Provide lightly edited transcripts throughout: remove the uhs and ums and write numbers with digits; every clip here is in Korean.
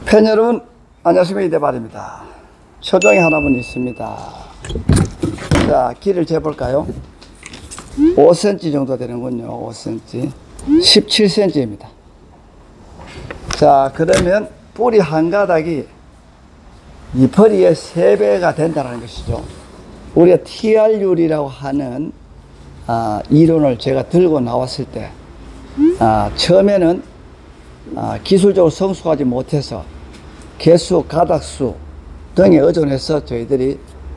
팬 여러분, 안녕하십니까. 이대발입니다. 초정이 하나만 있습니다. 자, 길을 재볼까요? 5cm 정도 되는군요. 5cm. 17cm입니다. 자, 그러면 뿌리 한 가닥이 이파리의 3배가 된다는 것이죠. 우리가 TR율이라고 하는 이론을 제가 들고 나왔을 때 처음에는 기술적으로 성숙하지 못해서 개수, 가닥수 등에 의존해서 저희들이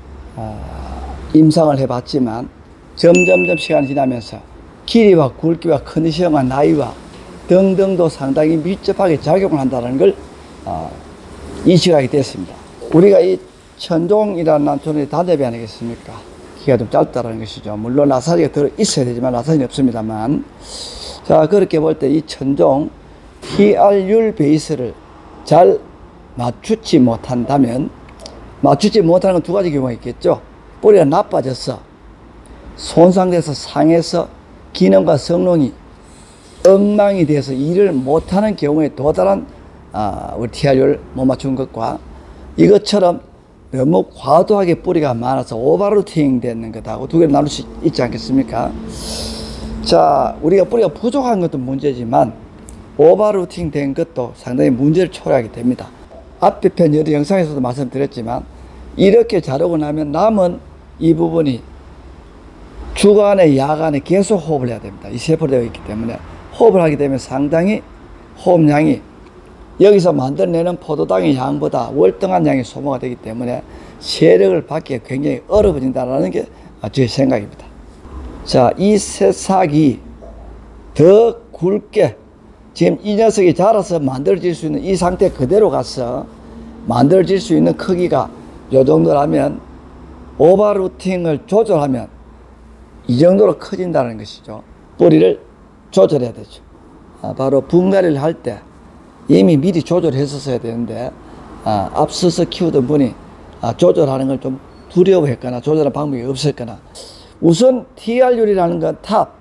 임상을 해봤지만 점점점 시간이 지나면서 길이와 굵기와 컨디션과 나이와 등등도 상당히 밀접하게 작용을 한다는 걸 인식하게 됐습니다. 우리가 이 천종이라는 난초의 단대비 아니겠습니까? 키가 좀 짧다는 것이죠. 물론 나사리가 들어 있어야 되지만 나사리는 없습니다만, 자, 그렇게 볼 때 이 천종 TR율 베이스를 잘 맞추지 못한다면, 맞추지 못하는 건 두 가지 경우가 있겠죠. 뿌리가 나빠져서 손상돼서 상해서 기능과 성능이 엉망이 돼서 일을 못하는 경우에 도달한 우리 TR율 못 맞춘 것과, 이것처럼 너무 과도하게 뿌리가 많아서 오버루팅 되는 것하고 두 개를 나눌 수 있지 않겠습니까? 자, 우리가 뿌리가 부족한 것도 문제지만 오버루팅 된 것도 상당히 문제를 초래하게 됩니다. 앞에 편 여러 영상에서도 말씀드렸지만, 이렇게 자르고 나면 남은 이 부분이 주간에 야간에 계속 호흡을 해야 됩니다. 이 세포로 되어 있기 때문에 호흡을 하게 되면 상당히 호흡량이 여기서 만들어내는 포도당의 양보다 월등한 양이 소모가 되기 때문에 세력을 받기가 굉장히 어려워진다는 게 제 생각입니다. 자, 이 새싹이 더 굵게, 지금 이 녀석이 자라서 만들어질 수 있는 이 상태 그대로 가서 만들어질 수 있는 크기가 이 정도라면, 오버루팅을 조절하면 이 정도로 커진다는 것이죠. 뿌리를 조절해야 되죠. 바로 분갈이를 할 때 이미 미리 조절했었어야 되는데, 앞서서 키우던 분이 조절하는 걸 좀 두려워했거나 조절하는 방법이 없었거나, 우선 TR율이라는 건 탑,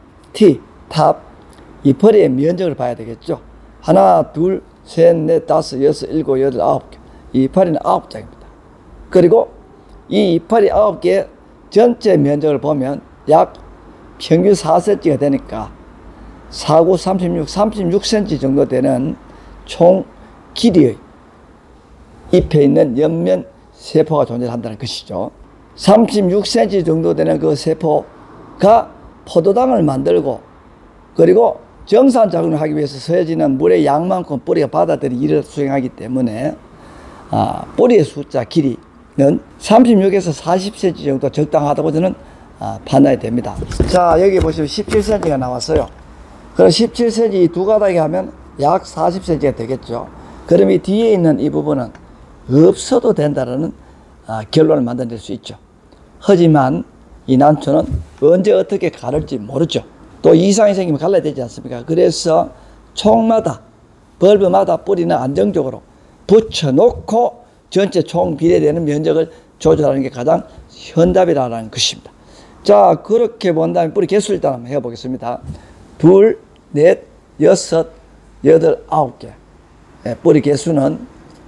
이파리의 면적을 봐야 되겠죠. 하나, 둘, 셋, 넷, 다섯, 여섯, 일곱, 여덟, 9개. 이 이파리는 9장입니다. 그리고 이 이파리 9개 전체 면적을 보면 약 평균 4cm가 되니까 4, 9, 36cm 정도 되는 총 길이의 잎에 있는 옆면 세포가 존재한다는 것이죠. 36cm 정도 되는 그 세포가 포도당을 만들고, 그리고 정산작용을 하기 위해서 서해지는 물의 양만큼 뿌리가 받아들이 일을 수행하기 때문에 뿌리의 숫자, 길이는 36에서 40cm 정도 적당하다고 저는 판단이 됩니다. 자, 여기 보시면 17cm가 나왔어요. 그럼 17cm 이 두 가닥이 하면 약 40cm가 되겠죠. 그럼 이 뒤에 있는 이 부분은 없어도 된다는 결론을 만들어낼 수 있죠. 하지만 이 난초는 언제 어떻게 가를지 모르죠. 또 이상이 생기면 갈라야 되지 않습니까? 그래서 총마다, 벌브마다 뿌리는 안정적으로 붙여놓고 전체 총 비례되는 면적을 조절하는 게 가장 현답이라는 것입니다. 자, 그렇게 본다면 뿌리 개수를 일단 한번 해보겠습니다. 둘, 넷, 여섯, 여덟, 9개. 뿌리 개수는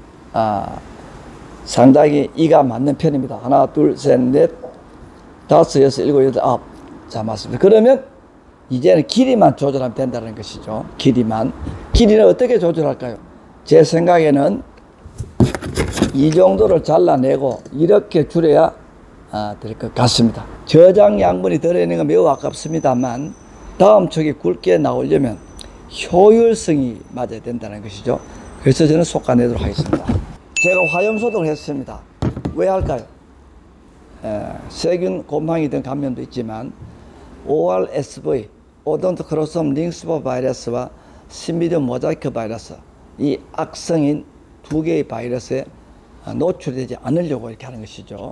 상당히 이가 맞는 편입니다. 하나, 둘, 셋, 넷, 다섯, 여섯, 일곱, 여덟, 9. 자, 맞습니다. 그러면 이제는 길이만 조절하면 된다는 것이죠. 길이만. 길이는 어떻게 조절할까요? 제 생각에는 이 정도를 잘라내고 이렇게 줄여야 될 것 같습니다. 저장 양분이 들어있는 건 매우 아깝습니다만, 다음 촉이 굵게 나오려면 효율성이 맞아야 된다는 것이죠. 그래서 저는 솎아내도록 하겠습니다. 제가 화염소독을 했습니다. 왜 할까요? 세균, 곰팡이 등 감염도 있지만 ORSV, 오돈토 크로스홈 링스버 바이러스와 신비디움 모자이크 바이러스, 이 악성인 두 개의 바이러스에 노출되지 않으려고 이렇게 하는 것이죠.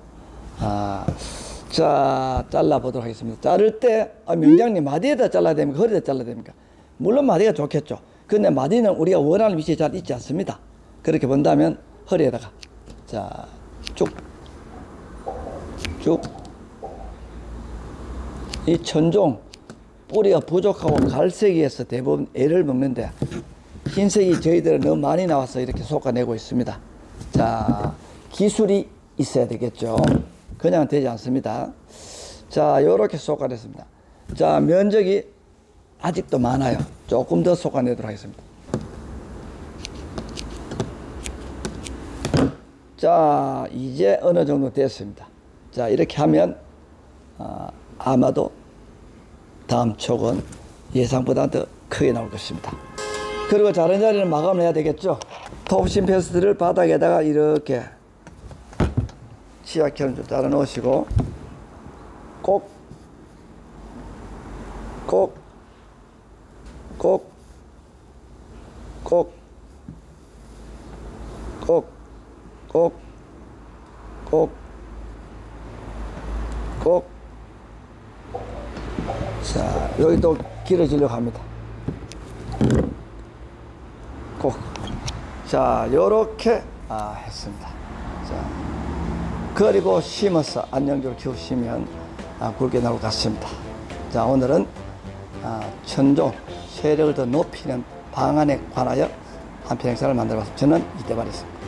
자, 잘라보도록 하겠습니다. 자를 때, 명장님, 마디에다 잘라야 됩니까? 허리에다 잘라야 됩니까? 물론 마디가 좋겠죠. 근데 마디는 우리가 원하는 위치에 잘 있지 않습니다. 그렇게 본다면 허리에다가, 자, 쭉. 이 천종, 뿌리가 부족하고 갈색이어서 대부분 애를 먹는데, 흰색이 저희들은 너무 많이 나와서 이렇게 솎아내고 있습니다. 자, 기술이 있어야 되겠죠. 그냥 되지 않습니다. 자, 요렇게 솎아냈습니다. 자, 면적이 아직도 많아요. 조금 더 솎아내도록 하겠습니다. 자, 이제 어느 정도 됐습니다. 자, 이렇게 하면 아마도 다음 촉은 예상보다 더 크게 나올 것입니다. 그리고 자른 자리는 마감을 해야 되겠죠. 톱심 페스트를 바닥에다가 이렇게 치약처럼 좀 자라 놓으시고 꼭 자, 여기 또 길어지려고 합니다. 꼭. 자, 요렇게 했습니다. 자, 그리고 심어서 안정적으로 키우시면 굵게 나올 것 같습니다. 자, 오늘은 천종 세력을 더 높이는 방안에 관하여 한 편 영상을 만들어봤습니다. 저는 이태발이었습니다.